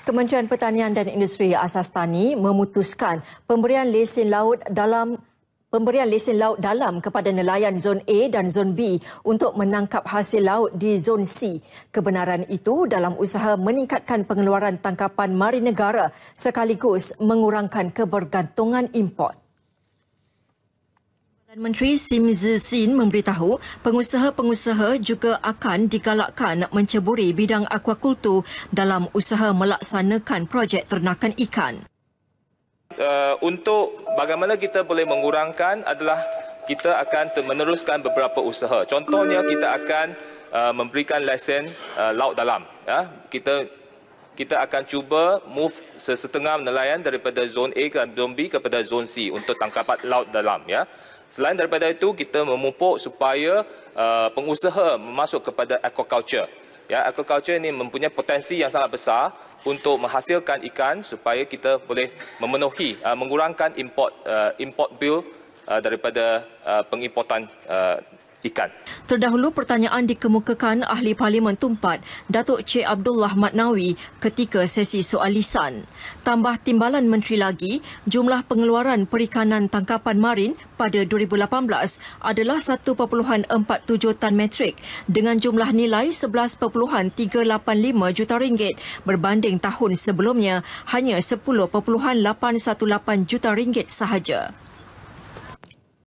Kementerian Pertanian dan Industri Asas Tani memutuskan pemberian lesen laut dalam kepada nelayan Zon A dan Zon B untuk menangkap hasil laut di Zon C. Kebenaran itu dalam usaha meningkatkan pengeluaran tangkapan marin negara sekaligus mengurangkan kebergantungan import. Menteri Sim Zi Sin memberitahu pengusaha-pengusaha juga akan digalakkan menceburi bidang akuakultur dalam usaha melaksanakan projek ternakan ikan. Untuk bagaimana kita boleh mengurangkan adalah kita akan meneruskan beberapa usaha. Contohnya kita akan memberikan lesen laut dalam. Ya. Kita akan cuba move sesetengah nelayan daripada zon A ke zon B kepada zon C untuk tangkapan laut dalam. Ya. Selain daripada itu, kita memupuk supaya pengusaha masuk kepada aquaculture. Ya, aquaculture ini mempunyai potensi yang sangat besar untuk menghasilkan ikan supaya kita boleh memenuhi, mengurangkan import bill daripada pengimportan ikan. Terdahulu pertanyaan dikemukakan Ahli Parlimen Tumpat, Datuk Cik Abdullah Matnawi ketika sesi soal lisan. Tambah timbalan menteri lagi, jumlah pengeluaran perikanan tangkapan marin pada 2018 adalah 1.47 tan metrik dengan jumlah nilai 11.385 juta ringgit berbanding tahun sebelumnya hanya 10.818 juta ringgit sahaja.